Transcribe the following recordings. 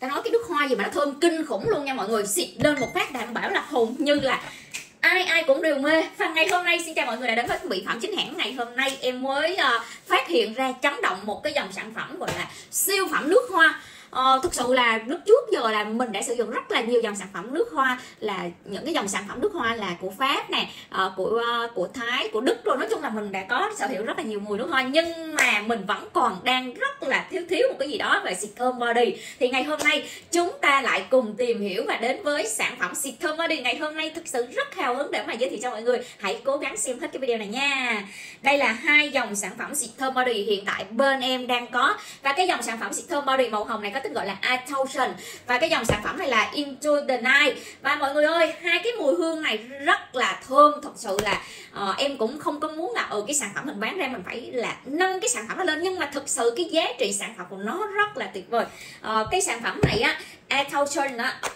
ta nói cái nước hoa gì mà nó thơm kinh khủng luôn nha mọi người, xịt lên một phát đảm bảo là hầu như là ai cũng đều mê. Và ngày hôm nay xin chào mọi người đã đến với mỹ phẩm chính hãng. Ngày hôm nay em mới phát hiện ra chấn động một cái dòng sản phẩm gọi là siêu phẩm nước hoa. Thực sự là lúc trước giờ là mình đã sử dụng rất là nhiều dòng sản phẩm nước hoa, là những cái dòng sản phẩm nước hoa là của Pháp nè, của Thái, của Đức rồi, nói chung là mình đã có sở hữu rất là nhiều mùi nước hoa, nhưng mà mình vẫn còn đang rất là thiếu một cái gì đó về xịt thơm body. Thì ngày hôm nay chúng ta lại cùng tìm hiểu và đến với sản phẩm xịt thơm body. Ngày hôm nay thực sự rất hào hứng để mà giới thiệu cho mọi người, hãy cố gắng xem hết cái video này nha. Đây là hai dòng sản phẩm xịt thơm body hiện tại bên em đang có, và cái dòng sản phẩm xịt thơm body màu hồng này có tên gọi là Attention, và cái dòng sản phẩm này là Into the Night. Và mọi người ơi, hai cái mùi hương này rất là thơm, thật sự là em cũng không có muốn là cái sản phẩm mình bán ra mình phải là nâng cái sản phẩm nó lên, nhưng mà thực sự cái giá trị sản phẩm của nó rất là tuyệt vời. Cái sản phẩm này á, Attention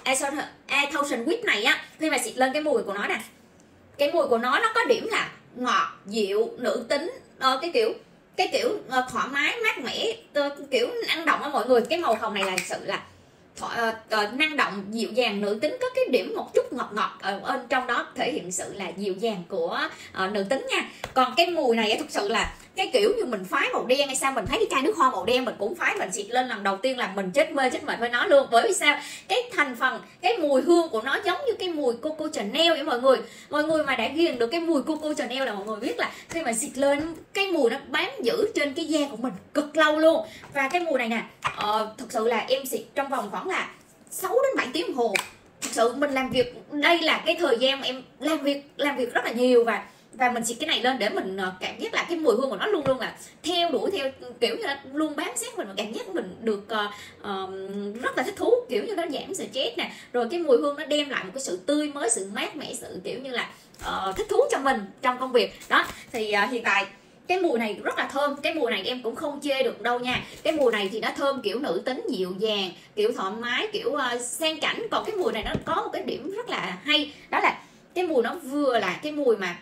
Whip này á, khi mà xịt lên cái mùi của nó nè, cái mùi của nó có điểm là ngọt, dịu, nữ tính, cái kiểu thoải mái, mát mẻ, kiểu năng động á mọi người. Cái màu hồng này là sự là năng động, dịu dàng, nữ tính, có cái điểm một chút ngọt ở bên trong đó, thể hiện sự là dịu dàng của nữ tính nha. Còn cái mùi này thực sự là cái kiểu như mình phái màu đen hay sao, mình thấy cái chai nước hoa màu đen mình cũng phái, mình xịt lên lần đầu tiên là mình chết mê với nó luôn. Bởi vì sao? Cái thành phần, cái mùi hương của nó giống như cái mùi Coco Chanel vậy mọi người mà đã ghiền được cái mùi Coco Chanel là mọi người biết là khi mà xịt lên cái mùi nó bám giữ trên cái da của mình cực lâu luôn. Và cái mùi này nè, thực sự là em xịt trong vòng khoảng là 6 đến 7 tiếng đồng hồ. Thực sự mình làm việc, đây là cái thời gian mà em làm việc rất là nhiều, và mình xịt cái này lên để mình cảm giác là cái mùi hương của nó luôn là theo đuổi theo, kiểu như là luôn bám sát mình, và cảm giác mình được rất là thích thú, kiểu như nó giảm stress nè, rồi cái mùi hương nó đem lại một cái sự tươi mới, sự mát mẻ, sự kiểu như là thích thú cho mình trong công việc đó. Thì hiện tại cái mùi này rất là thơm, cái mùi này em cũng không chê được đâu nha. Cái mùi này thì nó thơm kiểu nữ tính, dịu dàng, kiểu thoải mái, kiểu sang chảnh. Còn cái mùi này nó có một cái điểm rất là hay, đó là cái mùi nó vừa là cái mùi mà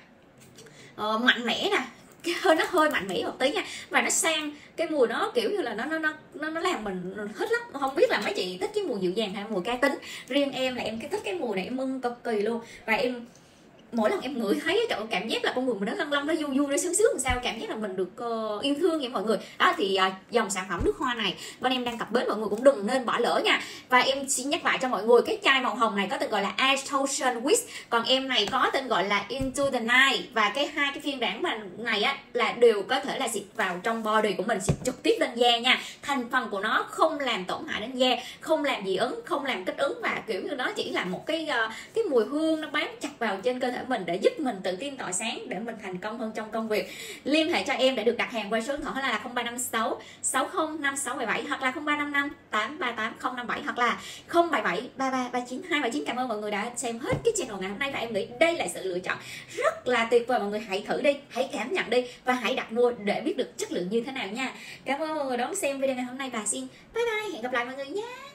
mạnh mẽ nè, nó hơi mạnh mẽ một tí nha, và nó sang, cái mùi nó kiểu như là nó làm mình thích lắm. Không biết là mấy chị thích cái mùi dịu dàng hay mùi ca tính, riêng em là em thích cái mùi này, em ưng cực kỳ luôn. Và em mỗi lần em ngửi thấy trời, cảm giác là con người mình nó lâng lâng, nó du nó sướng làm sao, cảm giác là mình được yêu thương vậy mọi người đó. Thì dòng sản phẩm nước hoa này bên em đang cập bến, mọi người cũng đừng nên bỏ lỡ nha. Và em xin nhắc lại cho mọi người, cái chai màu hồng này có tên gọi là Attention Whip, còn em này có tên gọi là Into the Night. Và hai cái phiên bản này á là đều có thể là xịt vào trong body của mình, xịt trực tiếp lên da nha. Thành phần của nó không làm tổn hại đến da, không làm dị ứng, không làm kích ứng, và kiểu như nó chỉ là một cái mùi hương nó bám chặt vào trên cơ thể mình để giúp mình tự tin tỏa sáng, để mình thành công hơn trong công việc. Liên hệ cho em để được đặt hàng qua số điện thoại là 0356 60 5677 hoặc là 0355 838 057 hoặc là 077 3339 279. Cảm ơn mọi người đã xem hết cái channel ngày hôm nay, và em nghĩ đây là sự lựa chọn rất là tuyệt vời. Mọi người hãy thử đi, hãy cảm nhận đi, và hãy đặt mua để biết được chất lượng như thế nào nha. Cảm ơn mọi người đón xem video ngày hôm nay, và xin bye bye, hẹn gặp lại mọi người nha.